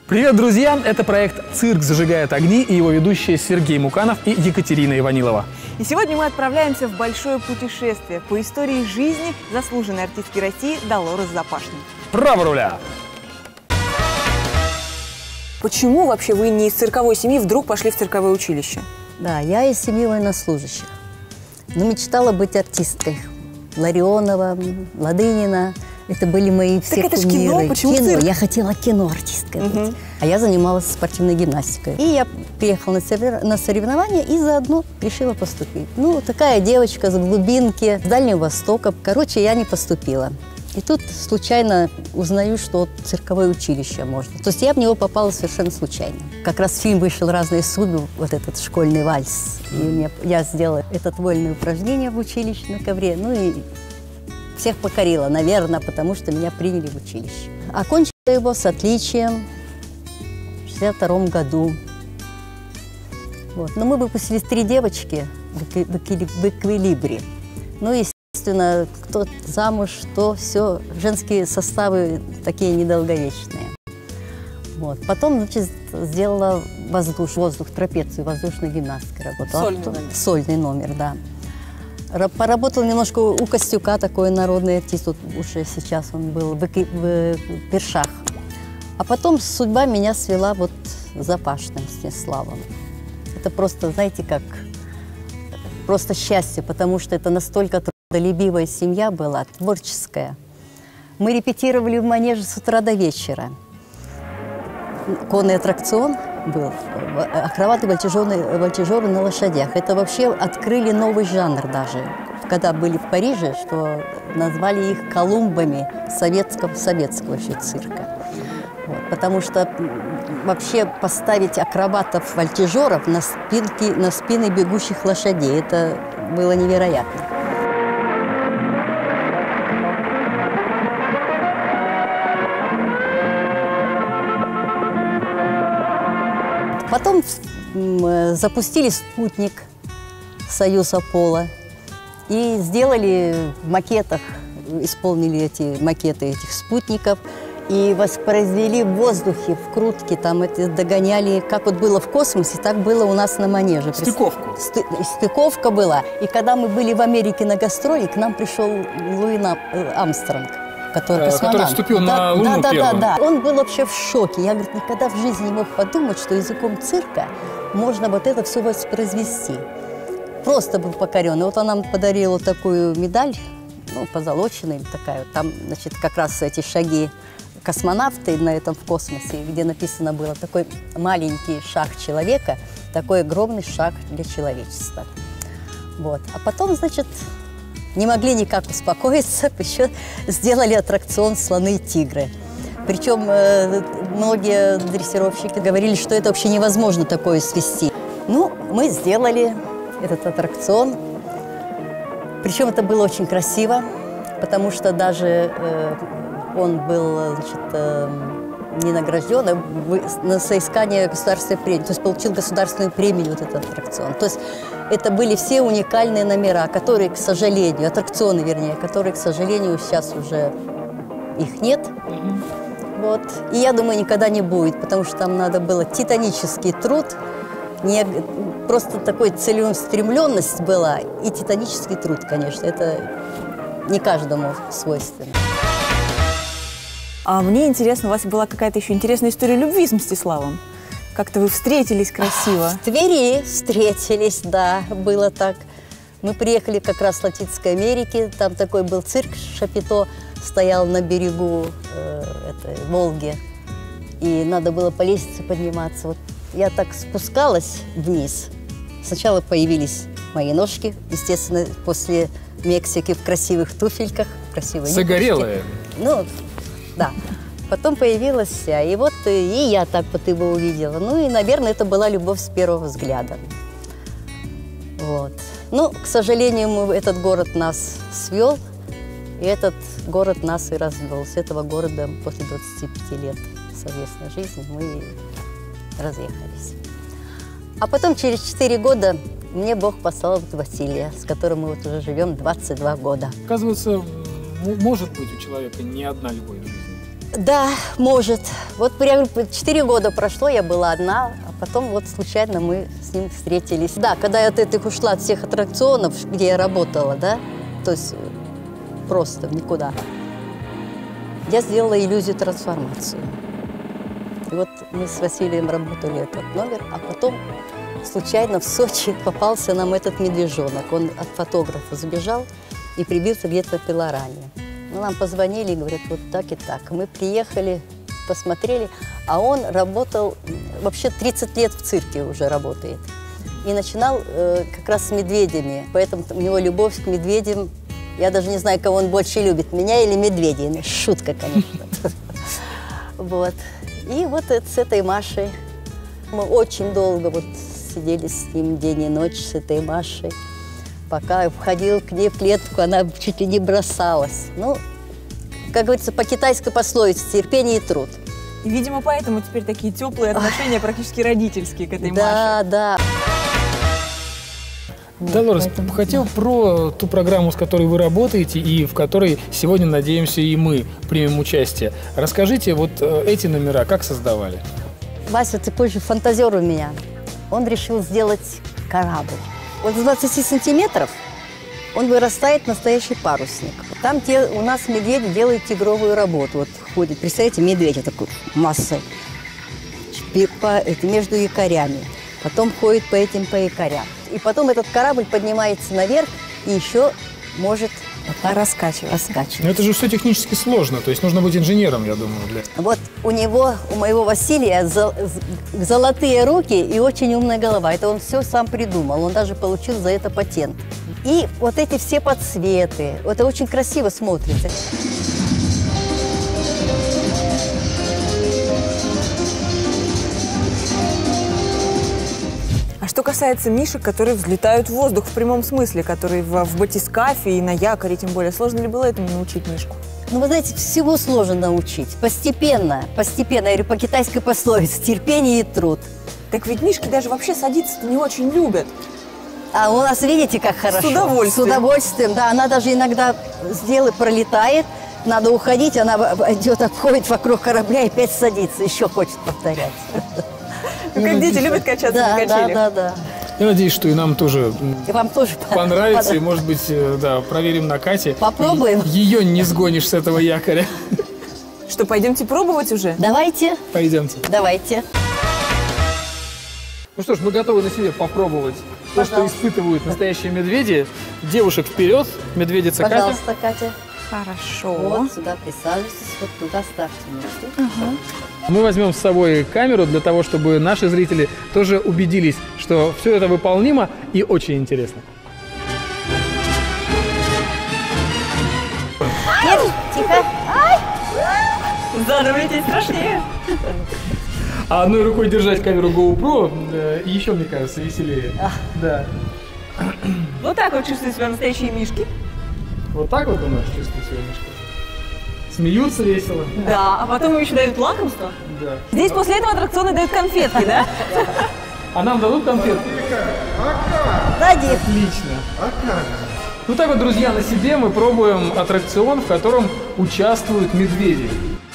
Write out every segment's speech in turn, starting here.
Привет, друзья! Это проект «Цирк зажигает огни» и его ведущие Сергей Муканов и Екатерина Иванилова. И сегодня мы отправляемся в большое путешествие по истории жизни заслуженной артистки России Долорес Запашной. Право руля! Почему вообще вы не из цирковой семьи вдруг пошли в цирковое училище? Да, я из семьи военнослужащих. Но мечтала быть артисткой. Ларионова, Ладынина. Это были мои все это кумиры. ж кино, почему цирк? Я хотела киноартисткой быть. А я занималась спортивной гимнастикой. И я приехала на соревнования и заодно решила поступить. Ну, такая девочка с глубинки, с Дальнего Востока. Короче, я не поступила. И тут случайно узнаю, что цирковое училище можно. То есть я в него попала совершенно случайно. Как раз фильм вышел «Разные судьбы», вот этот школьный вальс. И я сделала это вольное упражнение в училище на ковре. Ну и всех покорила, наверное, потому что меня приняли в училище. Окончила его с отличием в 1962 году. Вот. Но мы выпустились 3 девочки в эквилибре. Ну, естественно, кто замуж, то все. Женские составы такие недолговечные. Вот. Потом, значит, сделала воздух, трапецию, воздушной гимнасткой работала. Сольный номер. Сольный номер, да. Поработала немножко у Костюка, такой народный артист, вот уже сейчас он был в Першах. А потом судьба меня свела вот с Запашным Снеславом. Это просто, знаете, как просто счастье, потому что это настолько трудолюбивая семья была, творческая. Мы репетировали в манеже с утра до вечера. Конный аттракцион был, акробаты, вольтежеры на лошадях. Это вообще открыли новый жанр даже. Когда были в Париже, что назвали их колумбами советского еще цирка. Вот, потому что вообще поставить акробатов-вольтежеров на спины бегущих лошадей, это было невероятно. Потом запустили спутник «Союз Аполло» и сделали в макетах, исполнили эти макеты этих спутников и воспроизвели в воздухе, в крутке, там это догоняли, как вот было в космосе, так было у нас на манеже. Стыковку. Стыковка была. И когда мы были в Америке на гастроли, к нам пришел Луи Армстронг. Который вступил на Луну первым. Да. Он был вообще в шоке. Я, говорит, никогда в жизни не мог подумать, что языком цирка можно вот это все воспроизвести. Просто был покорен. И вот он нам подарил такую медаль, ну, позолоченная такая. Там, значит, как раз эти шаги космонавты на этом в космосе, где написано было такой маленький шаг человека, такой огромный шаг для человечества. Вот. А потом, значит, не могли никак успокоиться, еще сделали аттракцион «Слоны и тигры». Причем многие дрессировщики говорили, что это вообще невозможно такое свести. Ну, мы сделали этот аттракцион. Причем это было очень красиво, потому что даже он был, значит, не награжден, а на соискание государственной премии. То есть получил государственную премию вот этот аттракцион. То есть это были все уникальные номера, которые, к сожалению, аттракционы, вернее, которые, к сожалению, сейчас уже их нет. Вот. И я думаю, никогда не будет, потому что там надо было титанический труд, не, просто такой целеустремленность была и титанический труд, конечно. Это не каждому свойственно. А мне интересно, у вас была какая-то еще интересная история любви с Мстиславом. Как-то вы встретились красиво. В Твери встретились, да, было так. Мы приехали как раз с Латинской Америки, там такой был цирк, Шапито стоял на берегу этой Волги, и надо было по лестнице подниматься. Вот я так спускалась вниз. Сначала появились мои ножки, естественно, после Мексики в красивых туфельках, красивые. Загорелые. Ну, да. Потом появилась я, и вот и я так вот его увидела. Ну и, наверное, это была любовь с первого взгляда. Вот. Ну, к сожалению, этот город нас свел, и этот город нас и развел. С этого города после 25 лет совместной жизни мы разъехались. А потом, через 4 года, мне Бог послал Василия, с которым мы вот уже живем 22 года. Оказывается, может быть у человека не одна любовь в жизни. Да, может. Вот я говорю, 4 года прошло, я была одна, а потом вот случайно мы с ним встретились. Да, когда я от этих ушла, от всех аттракционов, где я работала, да, то есть просто в никуда, я сделала иллюзию трансформации. И вот мы с Василием работали этот номер, а потом случайно в Сочи попался нам этот медвежонок. Он от фотографа сбежал и прибился где-то на пилораме. Ну, нам позвонили и говорят, вот так и так. Мы приехали, посмотрели, а он работал, вообще 30 лет в цирке уже работает. И начинал как раз с медведями, поэтому у него любовь к медведям. Я даже не знаю, кого он больше любит, меня или медведей. Шутка, конечно. Вот. И вот с этой Машей мы очень долго вот сидели с ним день и ночь, с этой Машей. Пока входил к ней в клетку, она чуть ли не бросалась. Ну, как говорится, по китайской пословице, терпение и труд. И, видимо, поэтому теперь такие теплые отношения, практически родительские к этой Маше. Да, да. Долорес, хотел про ту программу, с которой вы работаете и в которой сегодня, надеемся, и мы примем участие. Расскажите, вот эти номера как создавали? Вася такой же фантазер у меня. Он решил сделать корабль. Вот с 20 сантиметров он вырастает настоящий парусник. Там, где у нас медведи делают тигровую работу. Вот ходит, представляете, медведь такой массой между якорями. Потом ходит по якорям. И потом этот корабль поднимается наверх и еще может раскачивать. Но это же все технически сложно, то есть нужно быть инженером, я думаю. Вот у моего Василия золотые руки и очень умная голова. Это он все сам придумал, он даже получил за это патент. И вот эти все подсветы, это очень красиво смотрится. Что касается мишек, которые взлетают в воздух в прямом смысле, которые в батискафе и на якоре, тем более, сложно ли было этому научить мишку? Ну, вы знаете, всего сложно научить. Постепенно, я говорю, по китайской пословице, терпение и труд. Так ведь мишки даже вообще садиться-то не очень любят. А у нас, видите, как хорошо? С удовольствием. С удовольствием, да. Она даже иногда пролетает, надо уходить, она идет, обходит вокруг корабля и опять садится, еще хочет повторять. Ну, как дети любят качаться на качелях. Да. Я надеюсь, что и нам тоже, вам тоже понравится, и, может быть, да, проверим на Кате. Попробуем. Ее не сгонишь с этого якоря. Что, пойдемте пробовать уже? Давайте. Пойдемте. Давайте. Ну что ж, мы готовы на себе попробовать то, что испытывают настоящие медведи. Девушек вперед, медведица Катя. Пожалуйста, Катя. Хорошо. Вот сюда присаживайтесь, вот туда ставьте ножки. Мы возьмем с собой камеру для того, чтобы наши зрители тоже убедились, что все это выполнимо и очень интересно. Нет, тихо. Заново лететь страшнее. А одной рукой держать камеру GoPro еще, мне кажется, веселее. Да. Вот так вот чувствуют себя настоящие мишки. Вот так вот, думаешь, чувствуют себя мишки? Смеются весело. Да, а потом им еще дают лакомство. Да. Здесь после этого аттракционы дают конфетки, да? А нам дадут конфетки? Дадим. Отлично. Ну так вот, друзья, на себе мы пробуем аттракцион, в котором участвуют медведи.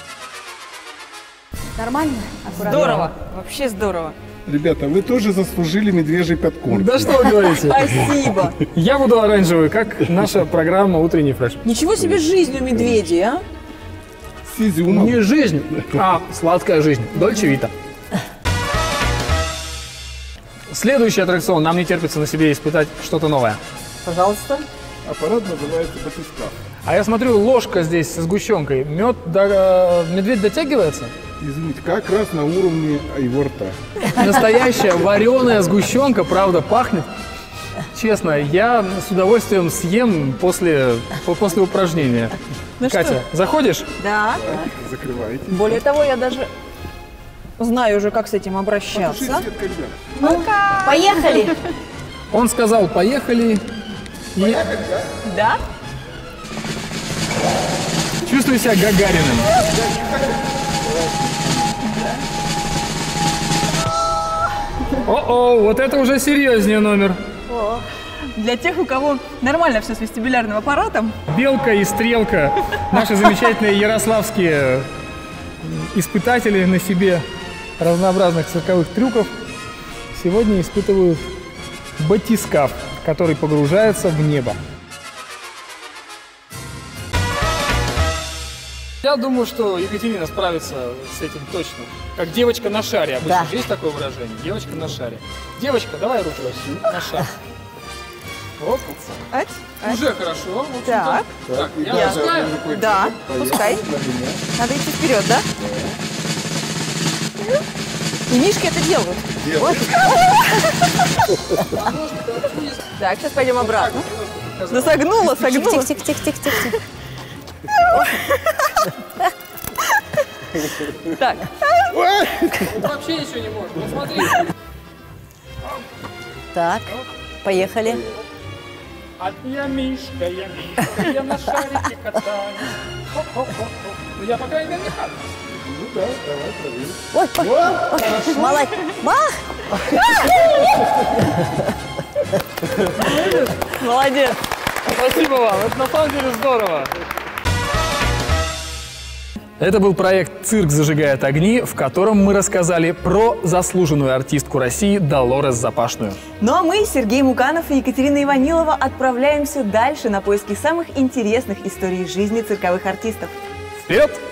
Нормально? Аккуратно. Здорово, вообще здорово. Ребята, вы тоже заслужили медвежий подкорм. Да что вы говорите? Спасибо. Я буду оранжевый, как наша программа «Утренний фреш». Ничего себе жизнь у медведей, а? С изюмом. Не жизнь, а сладкая жизнь. Дольче Вита. Следующий аттракцион. Нам не терпится на себе испытать что-то новое. Пожалуйста. Аппарат называется батискаф. А я смотрю, ложка здесь с сгущенкой. Медведь дотягивается? Извините, как раз на уровне его рта. Настоящая вареная сгущенка, правда, пахнет. Честно, я с удовольствием съем после упражнения. Ну Катя, что? заходишь? Да. Закрываете. Более того, я даже знаю уже, как с этим обращаться. Свет когда? Ну, поехали. Он сказал, поехали. И Да? чувствую себя Гагариным. О-о, вот это уже серьезнее номер. Для тех, у кого нормально все с вестибулярным аппаратом. Белка и стрелка. Наши замечательные ярославские испытатели на себе разнообразных цирковых трюков сегодня испытывают батискаф, который погружается в небо. Я думаю, что Екатерина справится с этим точно. Как девочка на шаре. Обычно Да. есть такое выражение? Девочка на шаре. Девочка, давай руку на шар. Оп. Ать, ать. Уже хорошо. в общем-то. Так. Так, я Я- пускаю. Да, пускай. Надо идти вперед, да? И мишки это делают. Вот. Так, сейчас пойдем обратно. Да согнула, согнула. Тихо-тихо-тихо-тихо-тихо. Так, Вообще ничего не может. Ну смотри. Так, поехали. А я мишка, я на шарике катаюсь. Хоп-хоп-хоп. Ну я, по крайней мере, не падаю. Ну да, давай проверим. Ой, ой, ой, молодец. молодец. Спасибо вам, это на самом деле здорово. Это был проект «Цирк зажигает огни», в котором мы рассказали про заслуженную артистку России Долорес Запашную. Ну а мы, Сергей Муканов и Екатерина Иванилова, отправляемся дальше на поиски самых интересных историй жизни цирковых артистов. Вперед!